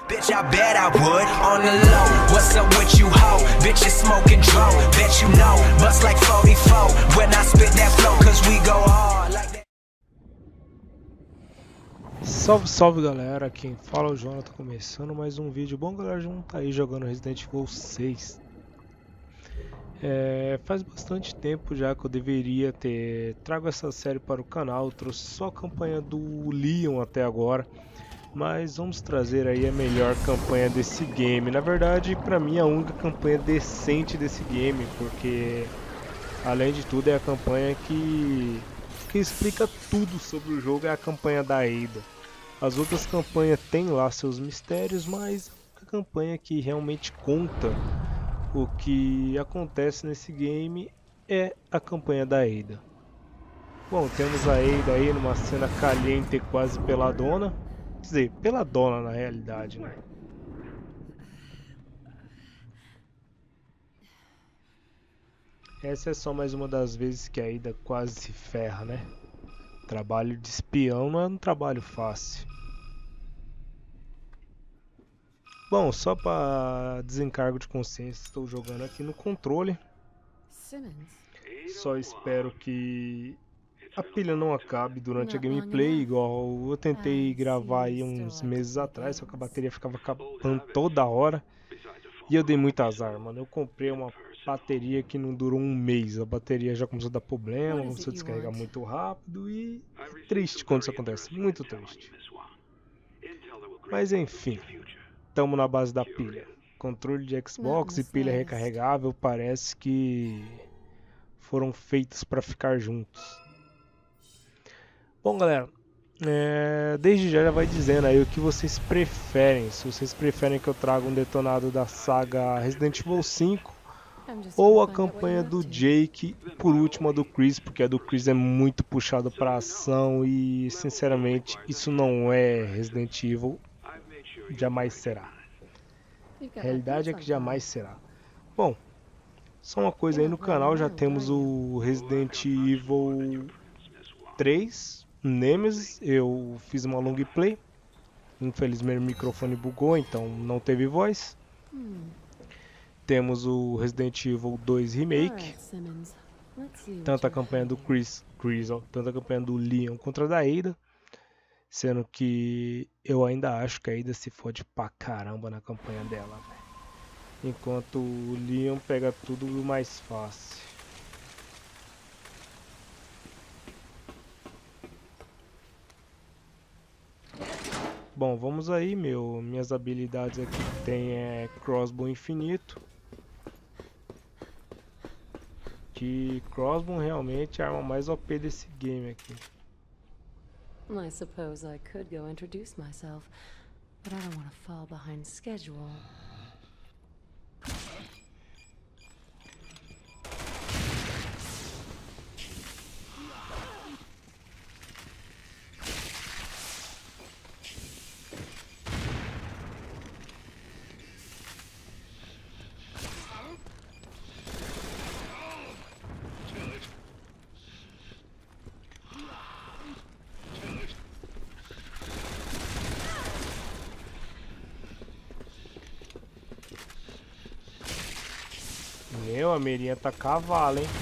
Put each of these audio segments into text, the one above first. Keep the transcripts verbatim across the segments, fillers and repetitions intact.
Bitch, I bet I would, on the low. What's up with you, ho? Bitch, you smoking dro. Bet you know, bust like forty-four. When I spit that flow, cause we go hard like that. Salve, salve galera, quem fala é o Jonathan, começando mais um vídeo. Bom galera, já tá aí jogando Resident Evil seis. É, faz bastante tempo já que eu deveria ter trago essa série para o canal. Eu trouxe só a campanha do Leon até agora, mas vamos trazer aí a melhor campanha desse game. Na verdade, para mim, a única campanha decente desse game, porque além de tudo é a campanha que, que explica tudo sobre o jogo, é a campanha da Ada. As outras campanhas têm lá seus mistérios, mas a campanha que realmente conta o que acontece nesse game é a campanha da Ada. Bom, temos a Ada aí numa cena caliente, quase peladona. Quer dizer, peladona na realidade, né? Essa é só mais uma das vezes que a Ada quase se ferra, né? Trabalho de espião não é um trabalho fácil. Bom, só para desencargo de consciência, estou jogando aqui no controle. Só espero que a pilha não acabe durante a gameplay, igual eu tentei gravar aí uns meses atrás, só que a bateria ficava acabando toda hora. E eu dei muito azar, mano. Eu comprei uma bateria que não durou um mês. A bateria já começou a dar problema, começou a descarregar muito rápido e é triste quando isso acontece, muito triste. Mas enfim, estamos na base da pilha. Controle de Xbox e pilha recarregável parece que foram feitos para ficar juntos. Bom galera, é, desde já já vai dizendo aí o que vocês preferem. Se vocês preferem que eu traga um detonado da saga Resident Evil cinco ou a campanha do Jake, por último a do Chris, porque a do Chris é muito puxada para ação e sinceramente isso não é Resident Evil, jamais será. A realidade é que jamais será. Bom, só uma coisa aí, no canal já temos o Resident Evil três Nemesis. Eu fiz uma long play, infelizmente o microfone bugou, então não teve voz. Hmm. Temos o Resident Evil dois Remake, tanto a campanha do Chris, Chris ó, tanto a campanha do Leon contra a da Ada, sendo que eu ainda acho que a Ada se fode pra caramba na campanha dela, véio. Enquanto o Leon pega tudo mais fácil. Bom, vamos aí, meu. Minhas habilidades aqui tem é crossbow infinito. Que crossbow realmente é a arma mais O P desse game aqui. I suppose I could go introduce myself, but I don't want to fall behind schedule. Meu, a mirinha tá cavalo, hein?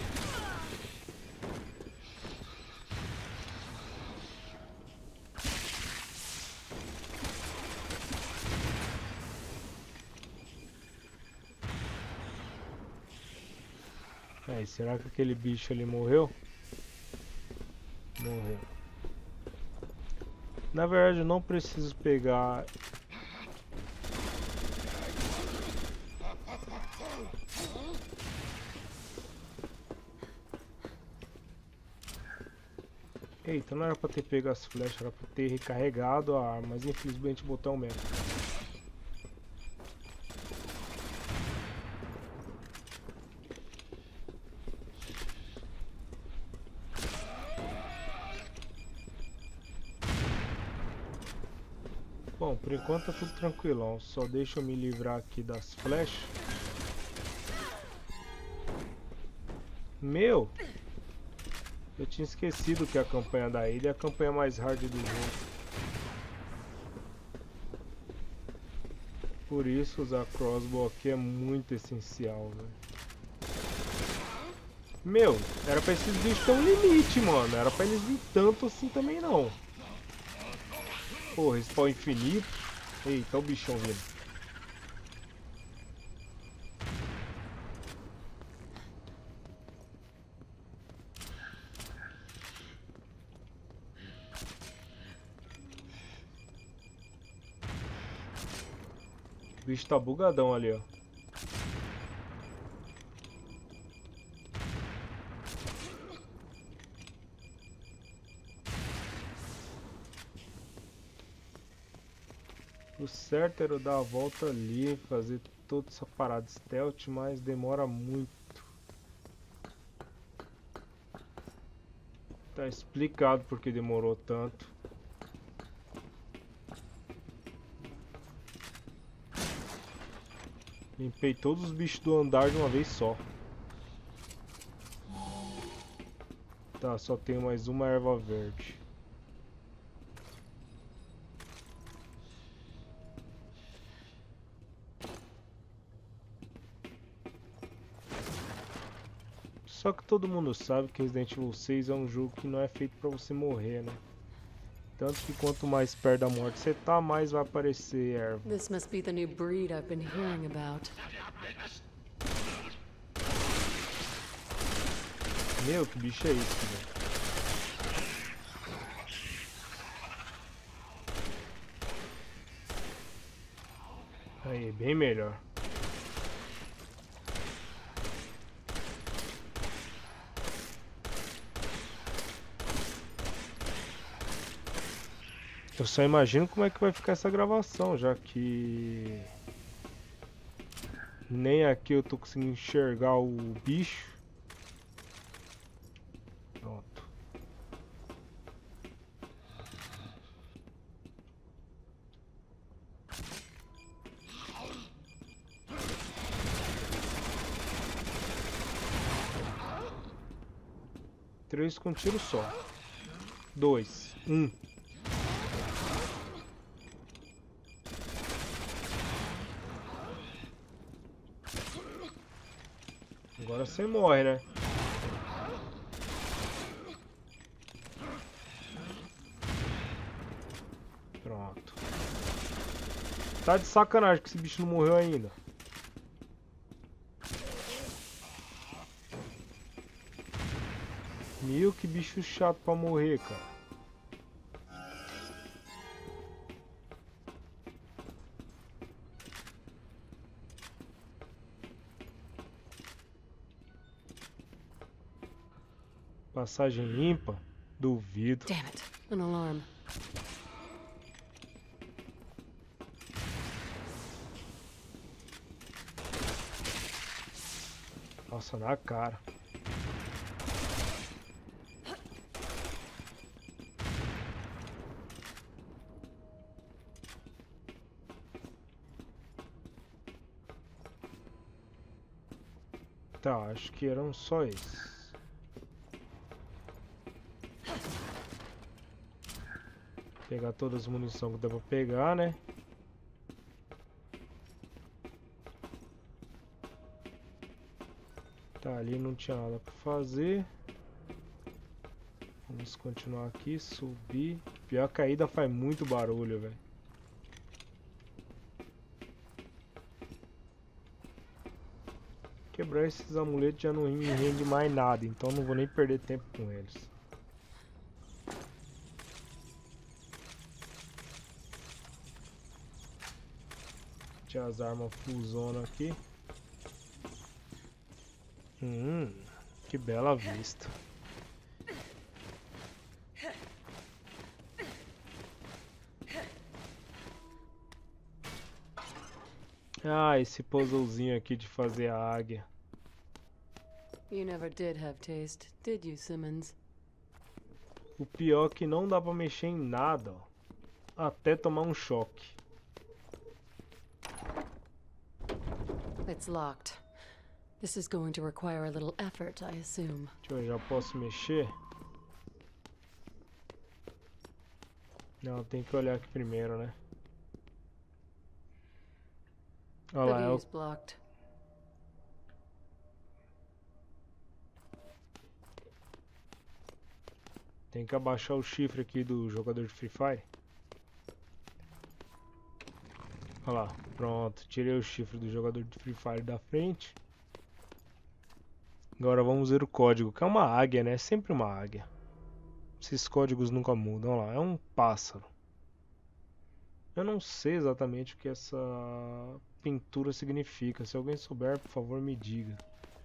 Aí, será que aquele bicho ali morreu? Morreu. Na verdade, eu não preciso pegar... Eita, não era pra ter pego as flechas, era pra ter recarregado a arma, mas infelizmente o botão mesmo. Bom, por enquanto tá tudo tranquilão, só deixa eu me livrar aqui das flechas. Meu! Eu tinha esquecido que a campanha da ilha é a campanha mais hard do jogo. Por isso usar crossbow aqui é muito essencial, velho. Meu, era pra esses bichos ter um limite, mano. Era pra eles vir tanto assim também não. Pô, respawn infinito. Eita, o bichão vindo. O bicho tá bugadão ali, ó. O certo era eu dar a volta ali, fazer toda essa parada stealth, mas demora muito. Tá explicado porque demorou tanto. Limpei todos os bichos do andar de uma vez só. Tá, só tenho mais uma erva verde. Só que todo mundo sabe que Resident Evil seis é um jogo que não é feito pra você morrer, né? Tanto que quanto mais perto da morte você tá, mais vai aparecer erva. This must be the new breed I've been hearing about. Meu, que bicho é esse, velho? Aí, bem melhor. Eu só imagino como é que vai ficar essa gravação, já que nem aqui eu tô conseguindo enxergar o bicho. Pronto. Três com tiro só. Dois. Um. Agora você morre, né? Pronto. Tá de sacanagem que esse bicho não morreu ainda. Meu, que bicho chato pra morrer, cara. Passagem limpa? Duvido. Damn it, an alarm. Nossa, na cara. Tá, acho que eram só esses. Pegar todas as munições que dá pra pegar, né? Tá, ali não tinha nada pra fazer. Vamos continuar aqui, subir. Pior que a caída faz muito barulho, velho. Quebrar esses amuletos já não me rende mais nada, então não vou nem perder tempo com eles. Tinha as armas full aqui. Hum, que bela vista. Ah, esse puzzlezinho aqui de fazer a águia. You never did have taste, did you, Simmons? O pior é que não dá pra mexer em nada, ó. Até tomar um choque. It's locked. This is going to require a little effort, I assume. Deixa eu ver, já posso mexer? Não, tem que olhar aqui primeiro, né? Olha lá, é o... Tem que abaixar o chifre aqui do jogador de Free Fire. Olha lá, pronto. Tirei o chifre do jogador de Free Fire da frente. Agora vamos ver o código, que é uma águia, né? Sempre uma águia. Esses códigos nunca mudam. Olha lá, é um pássaro. Eu não sei exatamente o que essa pintura significa. Se alguém souber, por favor, me diga.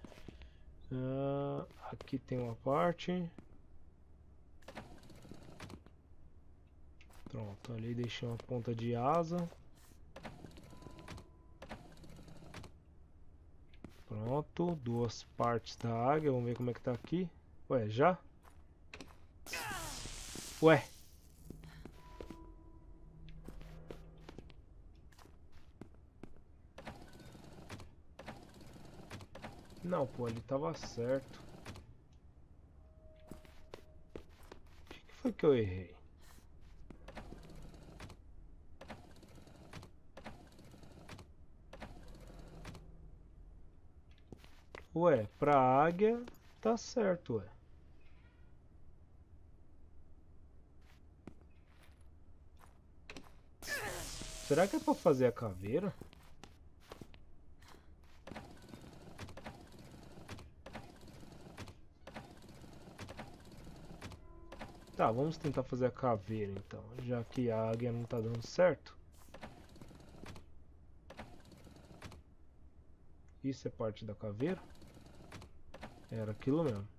Uh, aqui tem uma parte. Pronto, ali deixei uma ponta de asa. Pronto, duas partes da águia. Vamos ver como é que tá aqui. Ué, já? Ué. Não, pô, ele tava certo. O que foi que eu errei? Ué, pra águia tá certo, ué. Será que é pra fazer a caveira? Tá, vamos tentar fazer a caveira então, já que a águia não tá dando certo. Isso é parte da caveira? Era aquilo mesmo.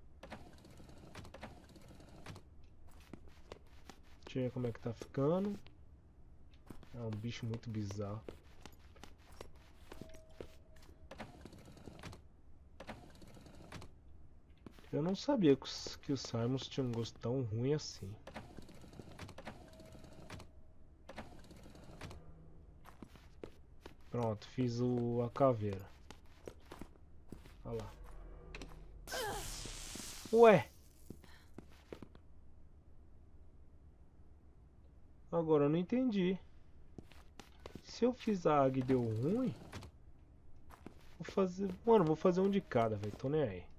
Deixa eu ver como é que tá ficando. É um bicho muito bizarro. Eu não sabia que os, que os Simons tinham um gosto tão ruim assim. Pronto, fiz o, a caveira. Olha lá. Ué! Agora eu não entendi. Se eu fiz a águia e deu ruim, vou fazer... Mano, vou fazer um de cada, velho. Tô nem aí.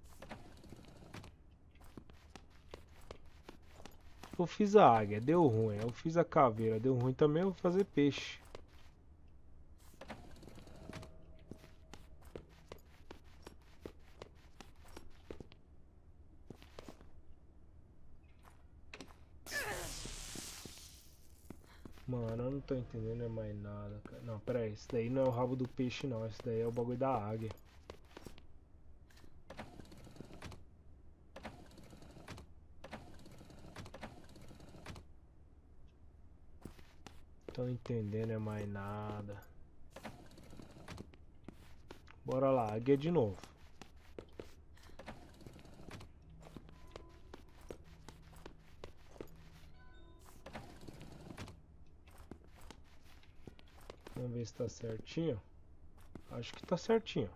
Eu fiz a águia, deu ruim. Eu fiz a caveira, deu ruim também. Eu vou fazer peixe. Mano, eu não tô entendendo mais nada, cara. Não, pera aí. Esse daí não é o rabo do peixe, não. Esse daí é o bagulho da águia. Tô entendendo é mais nada. Bora lá, águia de novo. Vamos ver se tá certinho. Acho que tá certinho.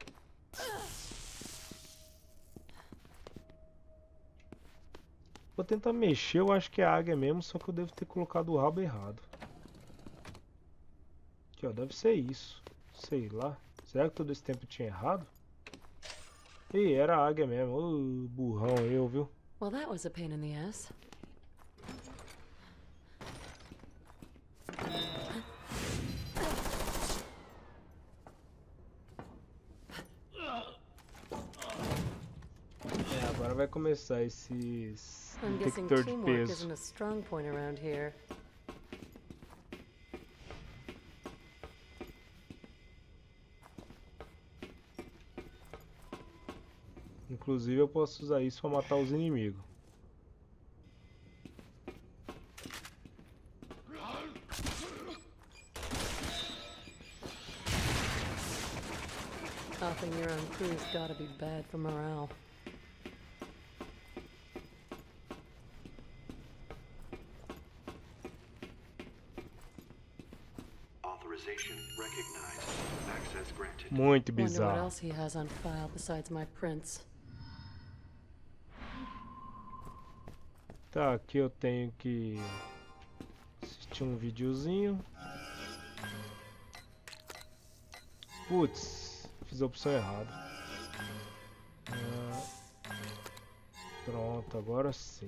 Vou tentar mexer, eu acho que é a águia mesmo, só que eu devo ter colocado o rabo errado. Aqui, ó, deve ser isso. Sei lá. Será que todo esse tempo eu tinha errado? Ih, era a águia mesmo. Ô, burrão eu, viu? Well, that was a pain in the ass. É, agora vai começar esses detector de peso. Inclusive eu posso usar isso para matar os inimigos. Off in your own crew's gotta be bad for morale. Authorization recognized. Access granted. Muito Wonder what bizarro. else he has on file besides my prints. Tá, aqui eu tenho que assistir um videozinho. Putz, fiz a opção errada. Ah, pronto, agora sim.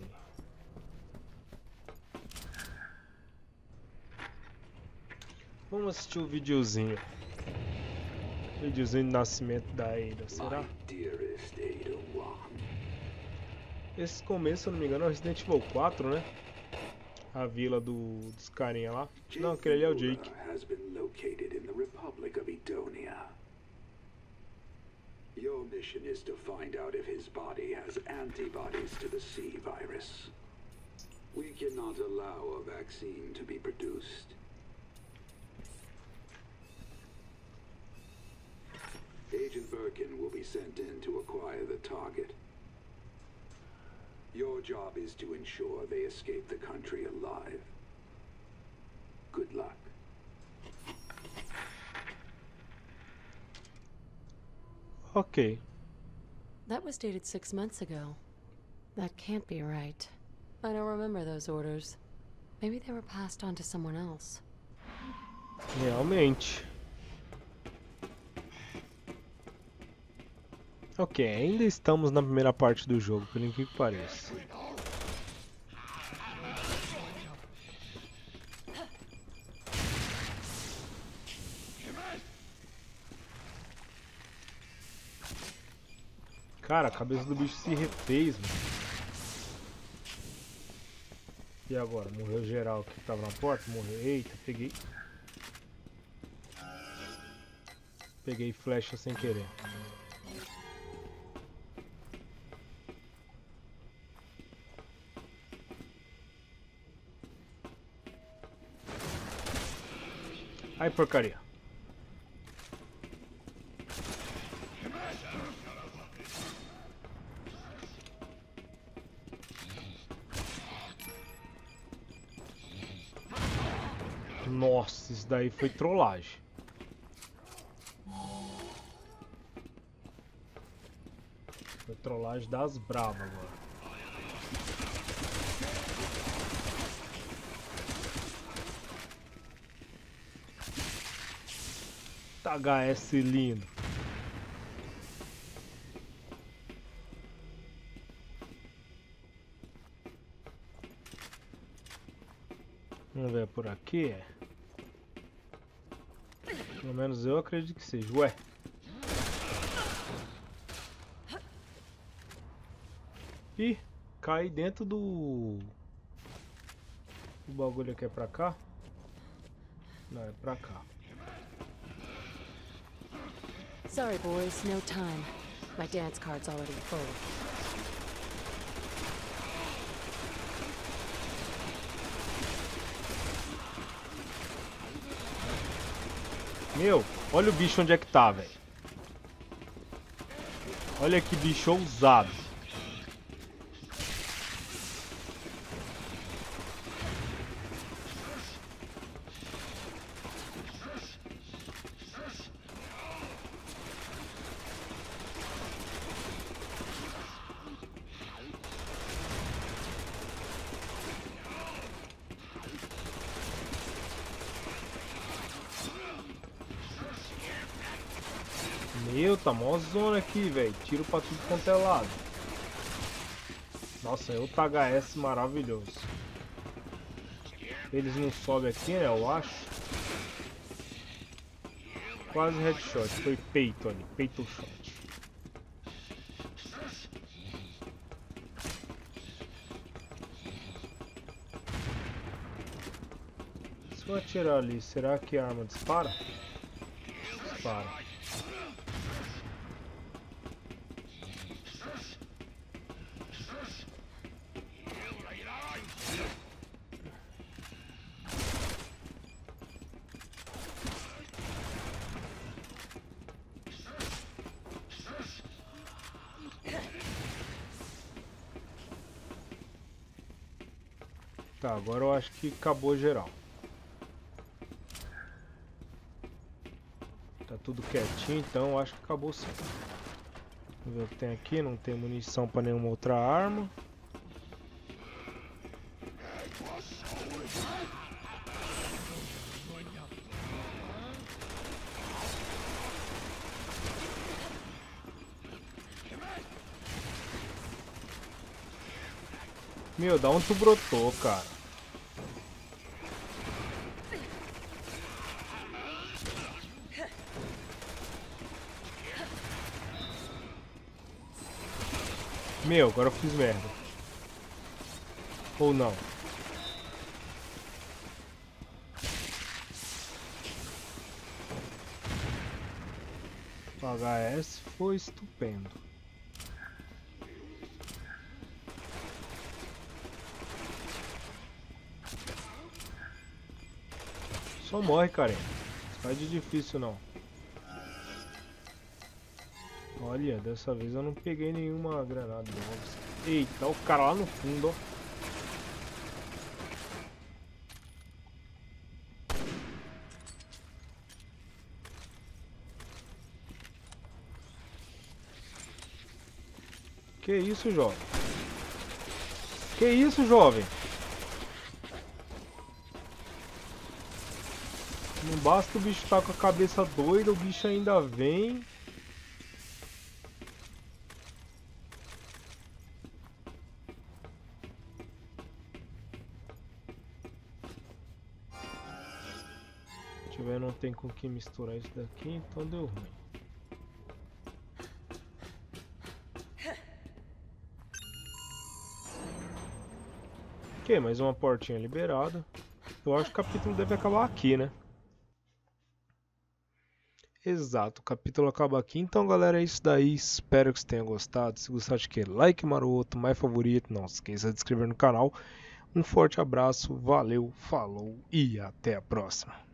Vamos assistir o videozinho. Videozinho de nascimento da Ada, será? Esse começo, se eu não me engano, é o Resident Evil quatro, né? A vila do, dos carinha lá. Não, aquele ali é o Jake. Your mission is to find out if his body has antibodies to the C virus. We cannot allow a vaccine to be produced. Agent Birkin will be sent in to acquire the target. Your job is to ensure they escape the country alive. Good luck. Ok. That was dated six months ago. That can't be right. I don't remember those orders. Maybe they were passed on to someone else. Realmente. Ok, ainda estamos na primeira parte do jogo, por incrível que pareça. Cara, a cabeça do bicho se refez, mano. E agora? Morreu geral que tava na porta? Morreu. Eita, peguei. Peguei flecha sem querer. Ai, porcaria. Nossa, isso daí foi trollagem. Foi trollagem das bravas agora. H S lindo. Vamos ver por aqui. Pelo menos eu acredito que seja. Ué. Ih, cai dentro do... O bagulho aqui é pra cá? Não, é pra cá. Sorry, boys, no time. My dance card's already full. Meu, olha o bicho onde é que tá, velho. Olha que bicho ousado. Meu, tá mó zona aqui, velho. Tiro pra tudo quanto é lado. Nossa, é outro H S maravilhoso. Eles não sobem aqui, né? Eu acho. Quase headshot. Foi peito ali. Peito shot. Se eu atirar ali, será que a arma dispara? Dispara. Tá, agora eu acho que acabou geral. Tá tudo quietinho, então eu acho que acabou sim. Vamos ver o que tem aqui. Não tem munição pra nenhuma outra arma. Meu, da onde tu brotou, cara? Meu, agora eu fiz merda. Ou não? O H S foi estupendo. Só morre, carinha. Não faz de difícil não. Olha, dessa vez eu não peguei nenhuma granada. Não. Eita, o cara lá no fundo, ó. Que isso, jovem? Que isso, jovem? Não basta o bicho estar com a cabeça doida, o bicho ainda vem. Deixa eu ver, não tem com que misturar isso daqui, então deu ruim. Ok, mais uma portinha liberada. Eu acho que o capítulo deve acabar aqui, né? Exato, o capítulo acaba aqui. Então, galera, é isso daí. Espero que vocês tenham gostado. Se gostar de que, like maroto, mais favorito. Não se esqueça de se inscrever no canal. Um forte abraço, valeu, falou e até a próxima.